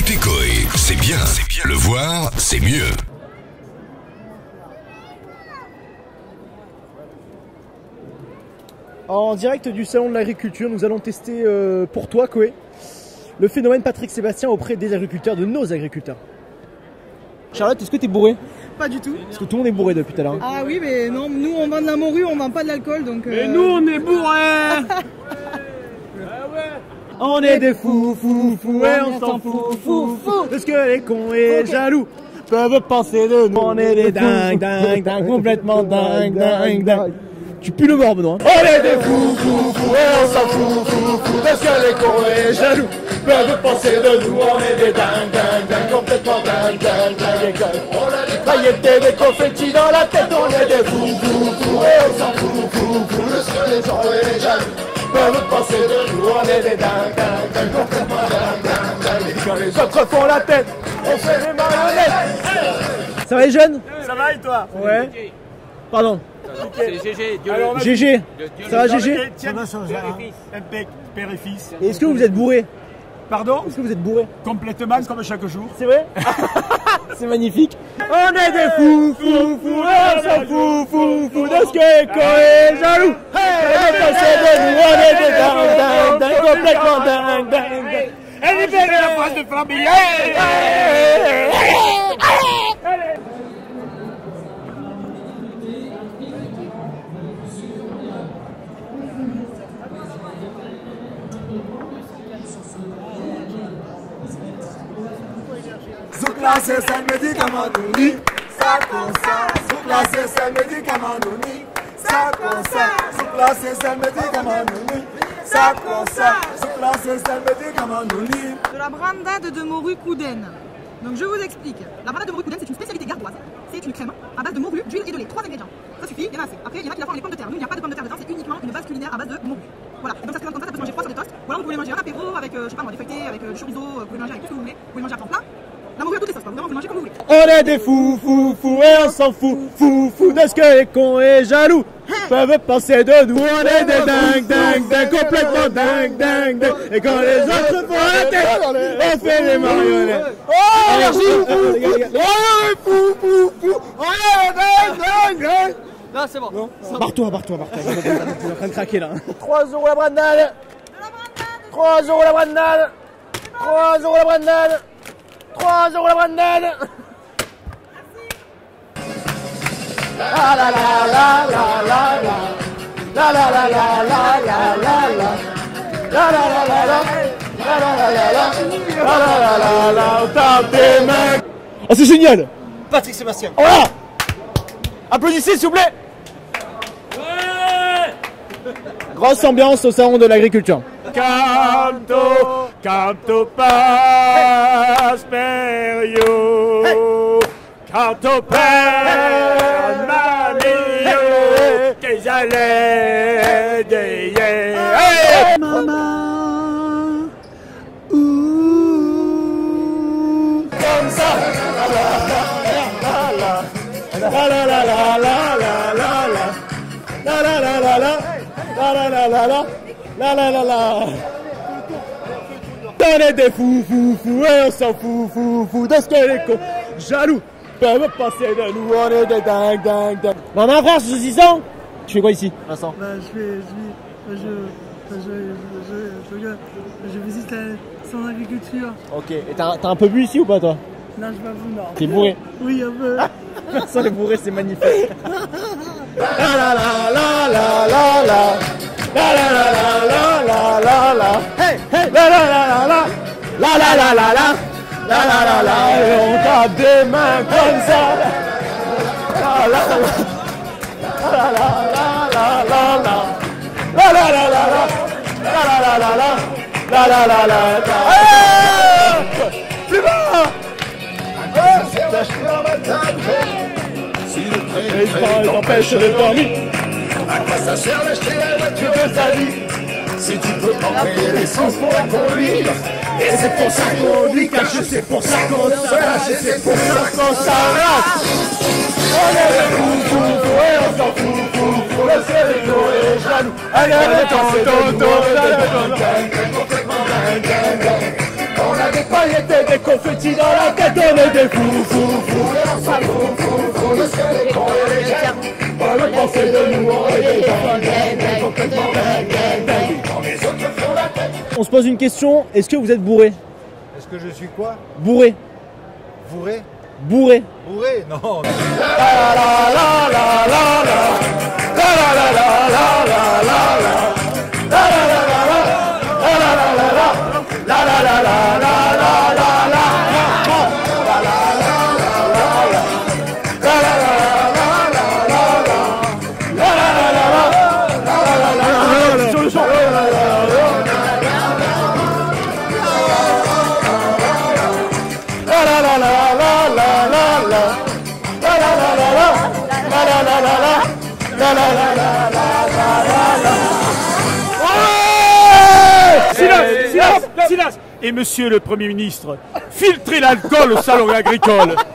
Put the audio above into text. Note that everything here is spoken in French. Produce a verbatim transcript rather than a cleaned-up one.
Écoutez Coé, c'est bien, c'est bien. Le voir, c'est mieux. En direct du salon de l'agriculture, nous allons tester euh, pour toi, Coé, le phénomène Patrick Sébastien auprès des agriculteurs, de nos agriculteurs. Charlotte, est-ce que t'es bourré? Pas du tout. Parce que tout le monde est bourré depuis tout à l'heure. Ah oui, mais non, nous on vend de la morue, on vend pas de l'alcool, donc... Et euh... nous on est bourrés. On est des fous, fous, fous, et on s'en fout, fou, fou. Parce que les cons et okay. jaloux peuvent penser de nous. On est des dingues, dingues, dingues, complètement dingues, dingues, dingues. Tu pues le mort, Benoît. On est des fous, fous, fous, et on s'en fout, fou, fou. Parce que les cons et jaloux peuvent penser de nous. On est des dingues, dingues, dingues, complètement dingues, dingues, dingues. On a des paillettes et des confettis dans la tête. On est des fous, fous, fous, et on s'en fout, fou, fou. Parce que les cons et jaloux peuvent penser de nous. On est des dingues, dingues, dingues, complètement dingues, dingues, dingues. Et quand les autres font la tête, on fait des marionnettes. Ça va les jeunes? Ça va et toi? Ouais. Pardon. C'est G G. Alors, G G. Ça va G G? Ça va sans Impec, père et fils. Et est-ce que vous êtes bourré? Pardon? Est-ce que vous êtes bourré? Complètement, comme chaque jour. C'est vrai? C'est magnifique. On est des fous, fous, fous, on s'en fout, fous, fous, de ce que les cons est jaloux. Hey, passer de nous, on est des dingues, dingues, dingues, complètement dingues, dingues, dingues. Elle est belle la phrase de famille. Zoukla c'est ça médicament nouni, ça comme ça. Zoukla c'est ça médicament nouni, ça comme ça. Zoukla c'est ça médicament nouni, ça comme ça. Zoukla c'est ça médicament nouni. De la brandade de morue Couden. Donc je vous explique. La brandade de morue Couden, c'est une spécialité gardoise. C'est une crème à base de morue, d'huile et de lait. Trois ingrédients. Ça suffit, il y en a assez. Après, il y en a qui la font avec les pommes de terre. Nous, il n'y a pas de pommes de terre dedans, c'est uniquement une base culinaire à base de morue. Voilà. Et donc ça se présente comme ça, ça peut se manger froid sur des toasts. Ou alors vous pouvez manger en apéro avec, euh, je sais pas moi, des feuilletés, avec euh, du chorizo, vous pouvez manger avec tout ce que vous voulez. Vous pouvez manger à temps plein. La morue à toutes les sauces, vous pouvez manger comme vous voulez. On est des fous, fous, fous, et on s'en fout, fous, fous, de ce que les cons et jaloux peuvent penser de nous. On est des dingues, dingues, dingues, complètement dingues, dingues, dingues. Et quand les autres font la tête, on fait les marionnettes. Oh, merci, fou, fou, fou, fou, fou. On est des dingues, dingues, dingues. Non, c'est bon. Barre-toi, barre-toi, barre-toi. Tu es en train de craquer là. trois euros la brandade. trois euros la brandade. trois euros la brandade. trois euros la brandade. La la la la la la la. La la la la la la la la. La la la la la. La la la la la. La la la la la. On tape des mains. Oh, c'est génial. Patrick Sébastien. Voilà. Applaudissez s'il vous plaît. Grosse ambiance au salon de l'agriculture. Canto, canto Pasperio, hey. Canto per Mario, che j'allais de hey. Maman, ouh, comme ça. La la la la la la la la la la la la la. La la la la la, la la la la. On est des fous, fous, fous, et on s'en fout, fous, fous, de ce que les cons jaloux peuvent passer de nous. On est des dingues, dingues, dingues. Maman, frère, saucisson. Tu fais quoi ici, Vincent? Bah, je fais, je, je, je, je, je, je, je visite la, son agriculture. Ok, et t'as un peu bu ici ou pas, toi? Non, je m'avoue, non. T'es bourré? Oui, un peu. Vincent est bourré, c'est magnifique. La la la la la la la. La la la la la la la la. Hey hey. La la la la la. La la la la la. La la la la. Et on tape des mains comme ça. La la la. La la la la la la. La la la la la. La la la la la. La la la la. Plus bas. Et il t'empêche de dormir. à quoi ça sert d'acheter la voiture de ta vie si tu peux pas payer l'essence pour la conduire? Et c'est pour ça qu'on dit caché, c'est pour ça qu'on se lâche, et c'est pour ça qu'on s'arrache. On est des fous, fous, fous, et on s'en fout, fous, fous, le ciel est lourd et jaloux. Allez, allez, tant, tant, tant, complètement dingue, dingue, dingue. On On a des paillettes et des confettis dans la tête. On est des fous, fous, fous. Et on s'en fout, fou, fou de ce que les cons et les jeunes peuvent penser de nous. On est des dingues, complètement dingues, dingues. Quand les autres font la tête. On se pose une question, est-ce que vous êtes bourré? Est-ce que je suis quoi? Bourré. Bourré? Bourré. Bourré? Non. La la la la la la la. La la la la la la la la. La la la la la. La la la la la. La la la la la la la la. La la la la la la. La la la la la la la. La la la la la. La la la la la. Sur le champ. La la la la la la la la. La la la la la. La la la la la. La la la la la la la. Silence, silence, silence. Et monsieur le Premier ministre, filtrez l'alcool au salon agricole.